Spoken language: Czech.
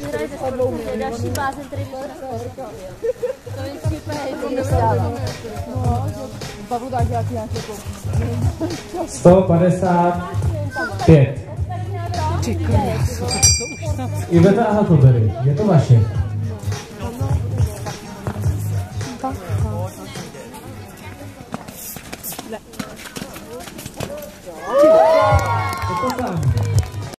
další blázen, který by to je super. 155. Iveta a Huckleberry, je to vaše.